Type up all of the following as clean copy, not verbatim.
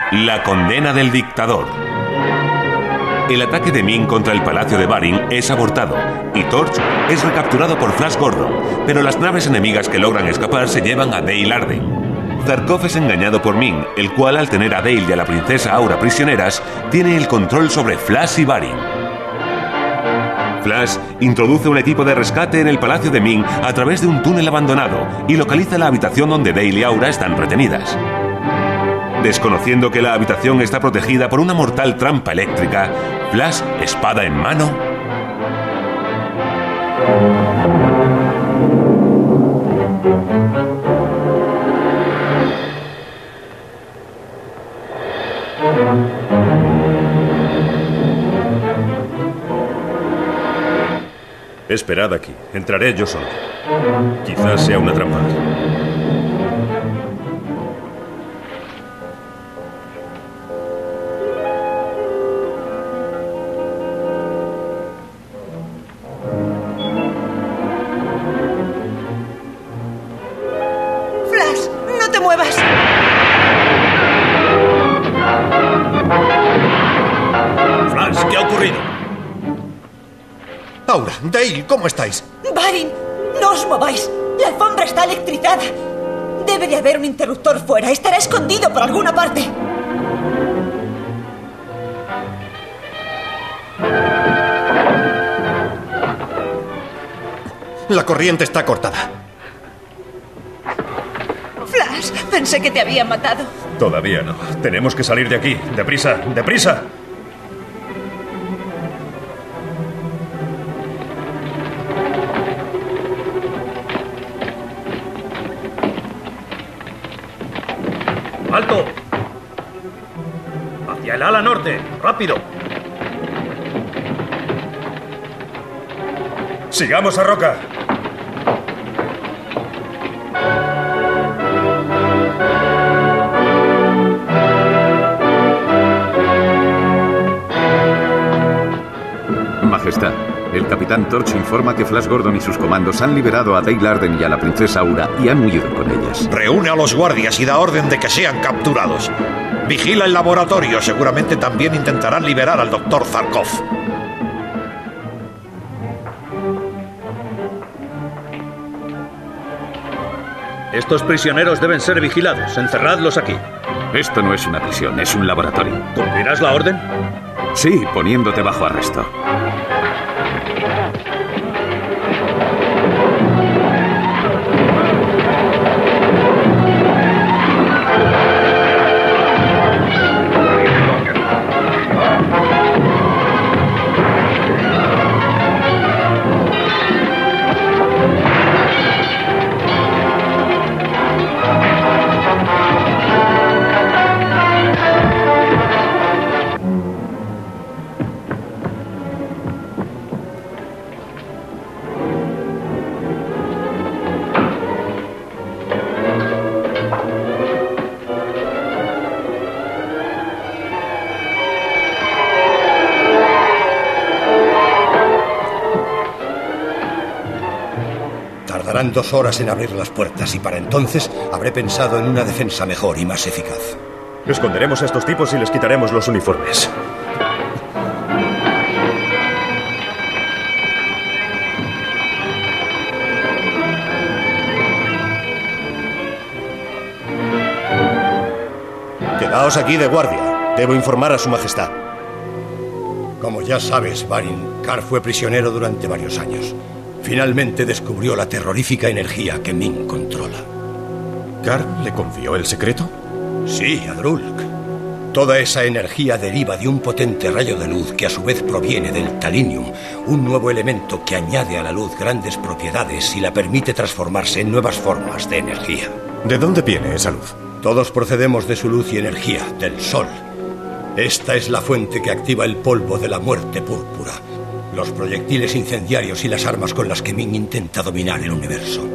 La condena del dictador. El ataque de Ming contra el palacio de Barin es abortado y Torch es recapturado por Flash Gordon, pero las naves enemigas que logran escapar se llevan a Dale Arden. Zarkov es engañado por Ming, el cual, al tener a Dale y a la princesa Aura prisioneras, tiene el control sobre Flash y Barin. Flash introduce un equipo de rescate en el palacio de Ming a través de un túnel abandonado y localiza la habitación donde Dale y Aura están retenidas. Desconociendo que la habitación está protegida por una mortal trampa eléctrica, Flash, espada en mano, Esperad aquí. Entraré yo solo. Quizás sea una trampa. Flash, no te muevas. Flash, ¿qué ha ocurrido? Aura, Dale, ¿cómo estáis? Barin, no os mováis. La alfombra está electrizada. Debe de haber un interruptor fuera. Estará escondido por alguna parte. La corriente está cortada. Flash, pensé que te habían matado. Todavía no. Tenemos que salir de aquí. ¡Deprisa! ¡Deprisa! ¡Alto! ¡Hacia el ala norte! ¡Rápido! ¡Sigamos a Roca! Majestad, el capitán Torch informa que Flash Gordon y sus comandos han liberado a Dale Arden y a la princesa Aura y han huido con ellas. Reúne a los guardias y da orden de que sean capturados. Vigila el laboratorio. Seguramente también intentarán liberar al Dr. Zarkov. Estos prisioneros deben ser vigilados. Encerradlos aquí. Esto no es una prisión, es un laboratorio. ¿Cumplirás la orden? Sí, poniéndote bajo arresto. Tardarán 2 horas en abrir las puertas y para entonces habré pensado en una defensa mejor y más eficaz. Esconderemos a estos tipos y les quitaremos los uniformes. Quedaos aquí de guardia. Debo informar a su majestad. Como ya sabes, Barin, Kar fue prisionero durante varios años. Finalmente descubrió la terrorífica energía que Ming controla. ¿Kar le confió el secreto? Sí, a Drulk. Toda esa energía deriva de un potente rayo de luz que a su vez proviene del talinium, un nuevo elemento que añade a la luz grandes propiedades y la permite transformarse en nuevas formas de energía. ¿De dónde viene esa luz? Todos procedemos de su luz y energía, del sol. Esta es la fuente que activa el polvo de la muerte púrpura, los proyectiles incendiarios y las armas con las que Ming intenta dominar el universo.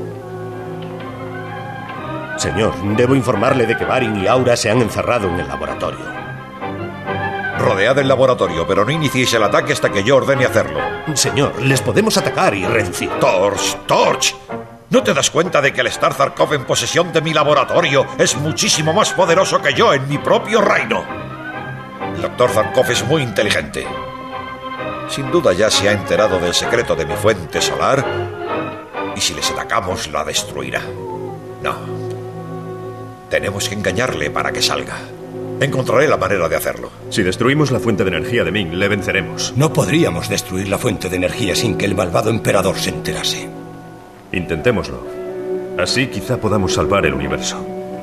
Señor, debo informarle de que Barin y Aura se han encerrado en el laboratorio. Rodead el laboratorio, pero no iniciéis el ataque hasta que yo ordene hacerlo. Señor, les podemos atacar y reducir. Torch. ¿No te das cuenta de que el estar Zarkov en posesión de mi laboratorio es muchísimo más poderoso que yo en mi propio reino? El doctor Zarkov es muy inteligente. Sin duda ya se ha enterado del secreto de mi fuente solar y si les atacamos la destruirá. No. Tenemos que engañarle para que salga. Encontraré la manera de hacerlo. Si destruimos la fuente de energía de Ming, le venceremos. No podríamos destruir la fuente de energía sin que el malvado emperador se enterase. Intentémoslo. Así quizá podamos salvar el universo.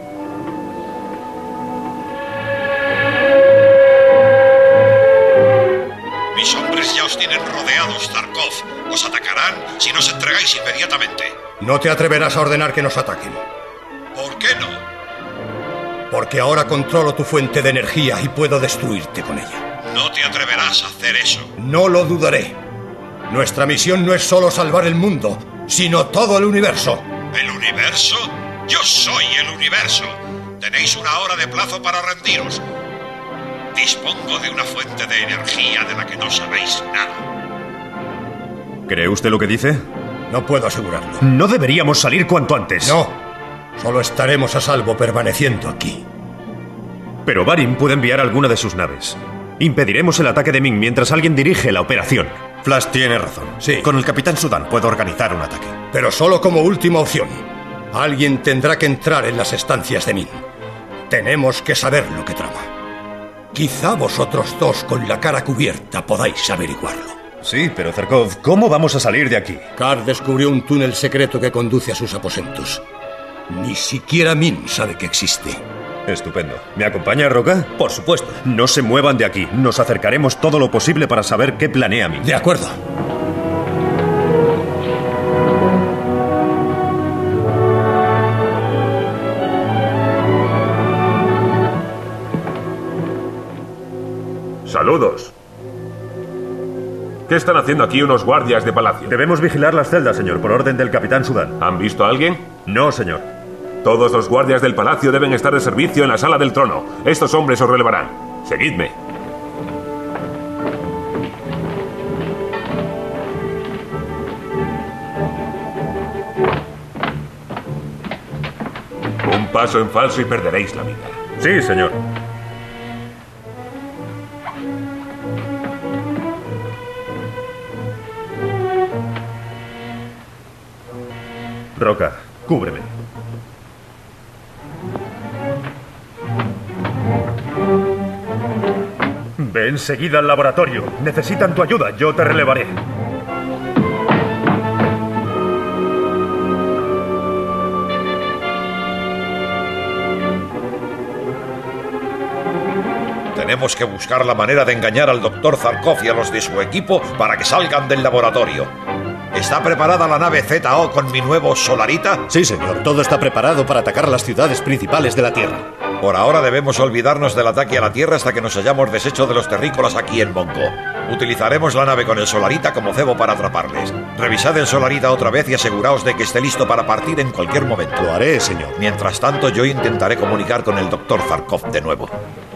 Mis hombres ya os tienen rodeados, Zarkov. Os atacarán si no os entregáis inmediatamente. No te atreverás a ordenar que nos ataquen. ¿Por qué no? Porque ahora controlo tu fuente de energía y puedo destruirte con ella. No te atreverás a hacer eso. No lo dudaré. Nuestra misión no es solo salvar el mundo, sino todo el universo. ¿El universo? Yo soy el universo. Tenéis 1 hora de plazo para rendiros. Dispongo de una fuente de energía de la que no sabéis nada. ¿Cree usted lo que dice? No puedo asegurarlo. No deberíamos salir cuanto antes. No. Solo estaremos a salvo permaneciendo aquí. Pero Barin puede enviar alguna de sus naves. Impediremos el ataque de Ming mientras alguien dirige la operación. Flash tiene razón. Sí. Con el Capitán Sudán puedo organizar un ataque. Pero solo como última opción. Alguien tendrá que entrar en las estancias de Ming. Tenemos que saber lo que trama. Quizá vosotros dos con la cara cubierta podáis averiguarlo. Sí, pero Zarkov, ¿cómo vamos a salir de aquí? Carr descubrió un túnel secreto que conduce a sus aposentos. Ni siquiera Min sabe que existe. Estupendo. ¿Me acompaña, Roca? Por supuesto. No se muevan de aquí. Nos acercaremos todo lo posible para saber qué planea Ming. De acuerdo. Saludos. ¿Qué están haciendo aquí unos guardias de palacio? Debemos vigilar las celdas, señor, por orden del Capitán Sudán. ¿Han visto a alguien? No, señor. Todos los guardias del palacio deben estar de servicio en la sala del trono. Estos hombres os relevarán. Seguidme. Un paso en falso y perderéis la vida. Sí, señor. Roca, cúbreme. Ve enseguida al laboratorio. Necesitan tu ayuda. Yo te relevaré. Tenemos que buscar la manera de engañar al Dr. Zarkov y a los de su equipo para que salgan del laboratorio. ¿Está preparada la nave ZO con mi nuevo Solarita? Sí, señor. Todo está preparado para atacar las ciudades principales de la Tierra. Por ahora debemos olvidarnos del ataque a la Tierra hasta que nos hayamos deshecho de los terrícolas aquí en Mongo. Utilizaremos la nave con el Solarita como cebo para atraparles. Revisad el Solarita otra vez y aseguraos de que esté listo para partir en cualquier momento. Lo haré, señor. Mientras tanto, yo intentaré comunicar con el Dr. Zarkov de nuevo.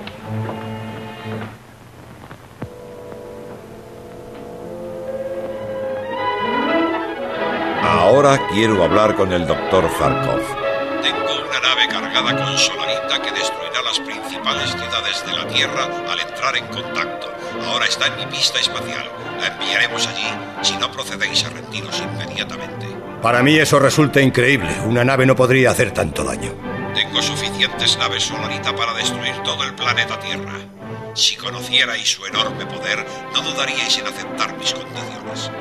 Ahora quiero hablar con el Dr. Zarkov. Tengo una nave cargada con Solarita que destruirá las principales ciudades de la Tierra al entrar en contacto. Ahora está en mi pista espacial. La enviaremos allí si no procedéis a rendiros inmediatamente. Para mí eso resulta increíble. Una nave no podría hacer tanto daño. Tengo suficientes naves Solarita para destruir todo el planeta Tierra. Si conocierais su enorme poder, no dudaríais en aceptar mis condiciones.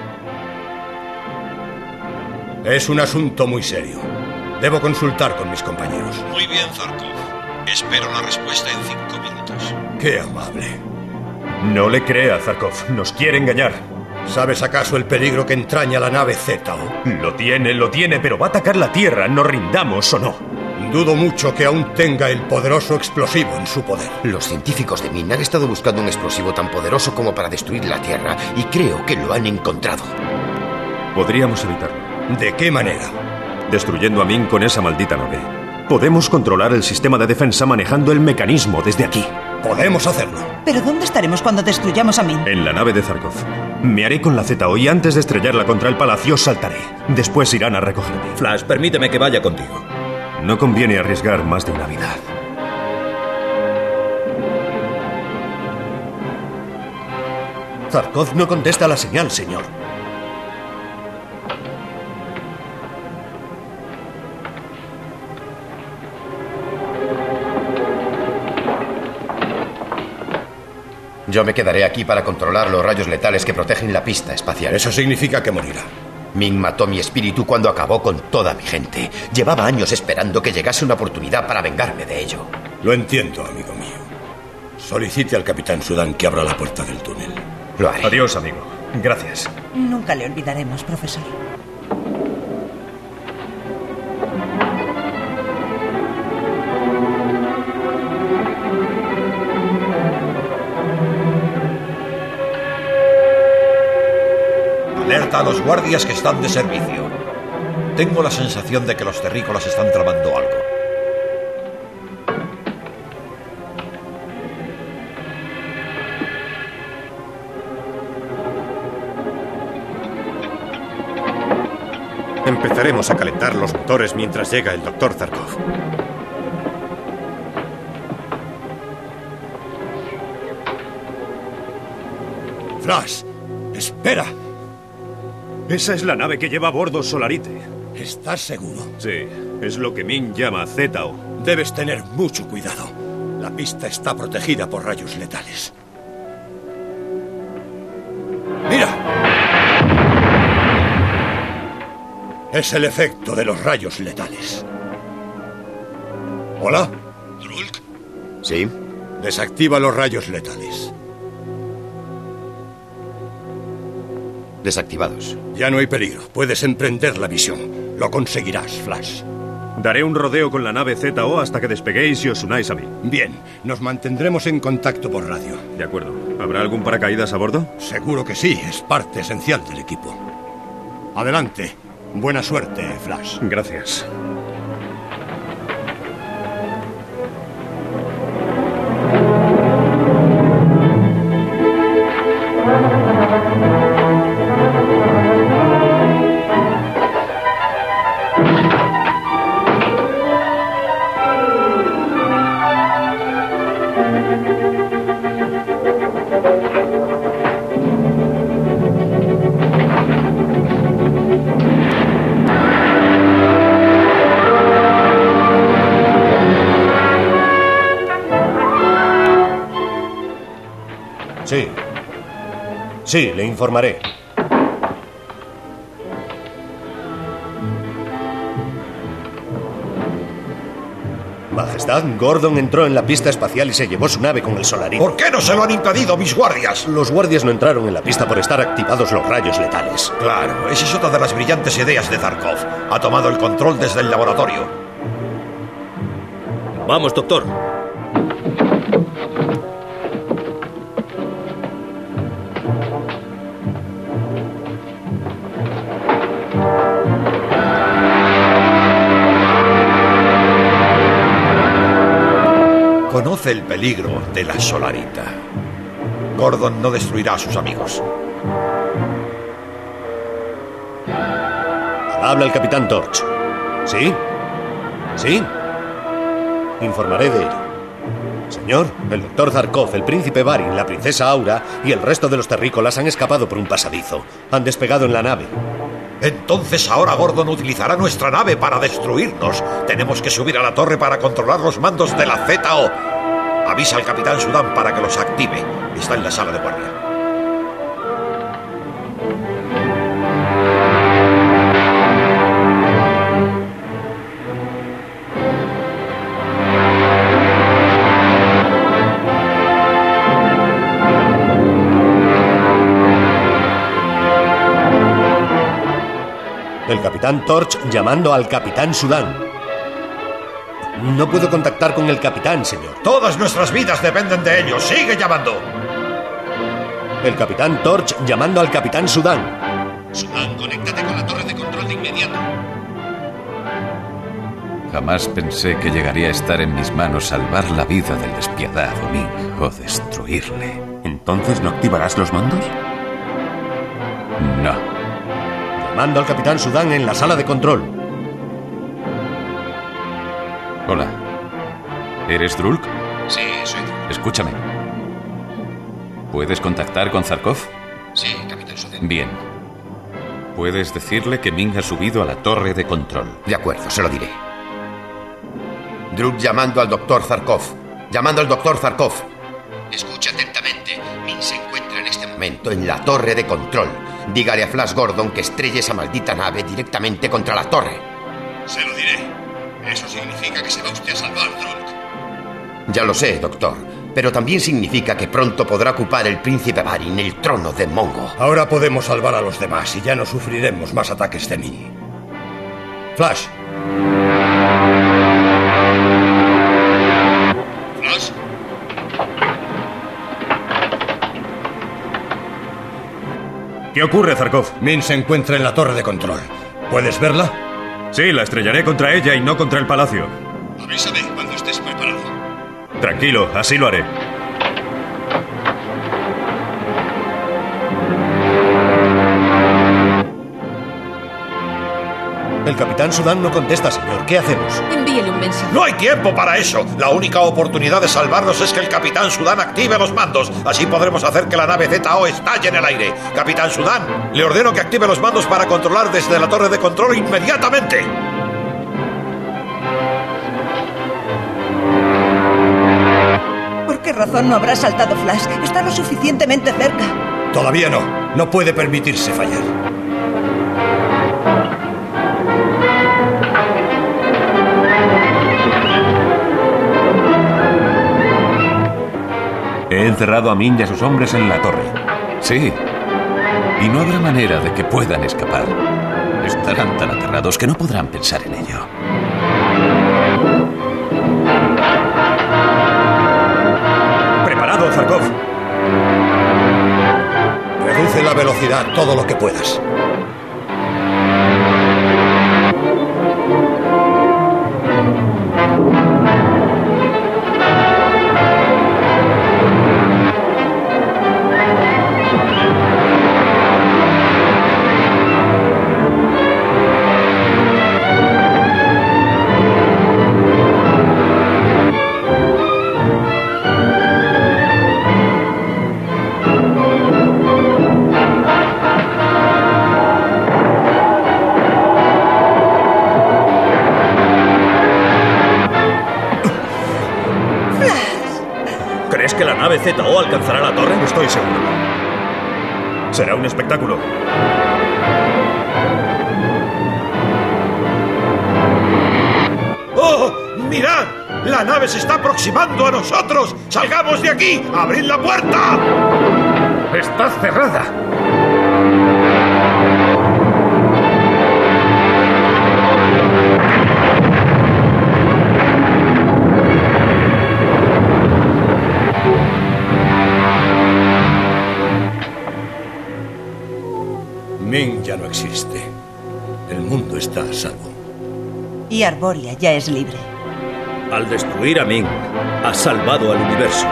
Es un asunto muy serio. Debo consultar con mis compañeros. Muy bien, Zarkov. Espero la respuesta en 5 minutos. Qué amable. No le crea, Zarkov. Nos quiere engañar. ¿Sabes acaso el peligro que entraña la nave ZO? Lo tiene, pero va a atacar la Tierra, nos rindamos o no. Dudo mucho que aún tenga el poderoso explosivo en su poder. Los científicos de Min han estado buscando un explosivo tan poderoso como para destruir la Tierra, y creo que lo han encontrado. Podríamos evitarlo. ¿De qué manera? Destruyendo a Ming con esa maldita nave. Podemos controlar el sistema de defensa manejando el mecanismo desde aquí. Podemos hacerlo. ¿Pero dónde estaremos cuando destruyamos a Min? En la nave de Zarkov. Me haré con la ZO y antes de estrellarla contra el palacio saltaré. Después irán a recogerme. Flash, permíteme que vaya contigo. No conviene arriesgar más de una vida. Zarkov no contesta la señal, señor. Yo me quedaré aquí para controlar los rayos letales que protegen la pista espacial. Eso significa que morirá. Ming mató mi espíritu cuando acabó con toda mi gente. Llevaba años esperando que llegase una oportunidad para vengarme de ello. Lo entiendo, amigo mío. Solicite al capitán Sudán que abra la puerta del túnel. Lo haré. Adiós, amigo. Gracias. Nunca le olvidaremos, profesor. Alerta a los guardias que están de servicio. Tengo la sensación de que los terrícolas están tramando algo. Empezaremos a calentar los motores mientras llega el Dr. Zarkov. Flash, espera. Esa es la nave que lleva a bordo Solarite. ¿Estás seguro? Sí, es lo que Ming llama ZO. Debes tener mucho cuidado. La pista está protegida por rayos letales. ¡Mira! Es el efecto de los rayos letales. ¿Hola? ¿Drulk? ¿Sí? Desactiva los rayos letales. Desactivados. Ya no hay peligro. Puedes emprender la misión. Lo conseguirás, Flash. Daré un rodeo con la nave ZO hasta que despeguéis y os unáis a mí. Bien, nos mantendremos en contacto por radio. De acuerdo. ¿Habrá algún paracaídas a bordo? Seguro que sí, es parte esencial del equipo. Adelante. Buena suerte, Flash. Gracias. Sí. Sí, le informaré. Majestad, Gordon entró en la pista espacial y se llevó su nave con el Solarite. ¿Por qué no se lo han impedido mis guardias? Los guardias no entraron en la pista por estar activados los rayos letales. Claro, esa es otra de las brillantes ideas de Zarkov. Ha tomado el control desde el laboratorio. Vamos, doctor. Conoce el peligro de la Solarita. Gordon no destruirá a sus amigos. Habla el capitán Torch. ¿Sí? ¿Sí? Informaré de ello. Señor, el doctor Zarkov, el príncipe Barin, la princesa Aura y el resto de los terrícolas han escapado por un pasadizo. Han despegado en la nave. Entonces ahora Gordon utilizará nuestra nave para destruirnos. Tenemos que subir a la torre para controlar los mandos de la ZO. Avisa al capitán Sudán para que los active. Está en la sala de guardia. El capitán Torch llamando al capitán Sudán. No puedo contactar con el capitán, señor. Todas nuestras vidas dependen de ello. Sigue llamando. El capitán Torch llamando al capitán Sudán. Sudán, conéctate con la torre de control de inmediato. Jamás pensé que llegaría a estar en mis manos salvar la vida del despiadado Ming. Debo destruirle. ¿Entonces no activarás los mandos? No. Llamando al Capitán Sudán en la sala de control. Hola. ¿Eres Drulk? Sí, soy Drulk. Escúchame. ¿Puedes contactar con Zarkov? Sí, Capitán Sudán. Bien. Puedes decirle que Ming ha subido a la torre de control. De acuerdo, se lo diré. Drulk llamando al Dr. Zarkov. Llamando al Dr. Zarkov. Escucha atentamente. Ming se encuentra en este momento en la torre de control. Dígale a Flash Gordon que estrelle esa maldita nave directamente contra la torre. Se lo diré. Eso significa que se va usted a salvar, Drulk. Ya lo sé, doctor. Pero también significa que pronto podrá ocupar el príncipe Barin el trono de Mongo. Ahora podemos salvar a los demás y ya no sufriremos más ataques de Ming. Flash. Flash. ¿Qué ocurre, Zarkov? Ming se encuentra en la torre de control. ¿Puedes verla? Sí, la estrellaré contra ella y no contra el palacio. Avísame cuando estés preparado. Tranquilo, así lo haré. El Capitán Sudán no contesta, señor. ¿Qué hacemos? Envíele un mensaje. ¡No hay tiempo para eso! La única oportunidad de salvarnos es que el Capitán Sudán active los mandos. Así podremos hacer que la nave ZO estalle en el aire. Capitán Sudán, le ordeno que active los mandos para controlar desde la torre de control inmediatamente. ¿Por qué razón no habrá saltado Flash? Está lo suficientemente cerca. Todavía no. No puede permitirse fallar. He encerrado a Ming y a sus hombres en la torre. Sí. Y no habrá manera de que puedan escapar. Estarán tan aterrados que no podrán pensar en ello. ¡Preparado, Zarkov! Reduce la velocidad todo lo que puedas. ¿Crees que la nave ZO alcanzará la torre? Estoy seguro. Será un espectáculo. ¡Oh! ¡Mirad! ¡La nave se está aproximando a nosotros! ¡Salgamos de aquí! ¡Abrid la puerta! ¡Está cerrada! Ming ya no existe. El mundo está a salvo. Y Arboria ya es libre. Al destruir a Ming, ha salvado al universo.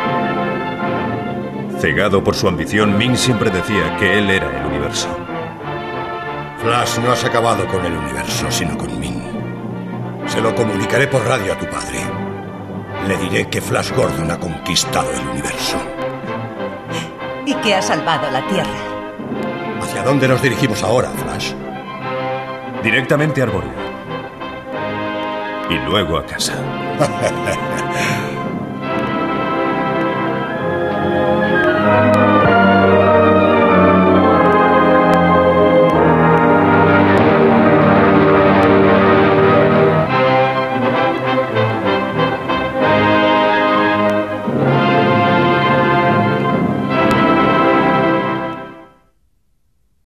Cegado por su ambición, Ming siempre decía que él era el universo. Flash, no has acabado con el universo, sino con Ming. Se lo comunicaré por radio a tu padre. Le diré que Flash Gordon ha conquistado el universo. Y que ha salvado la Tierra. ¿Hacia dónde nos dirigimos ahora, Flash? Directamente a Arboria. Y luego a casa.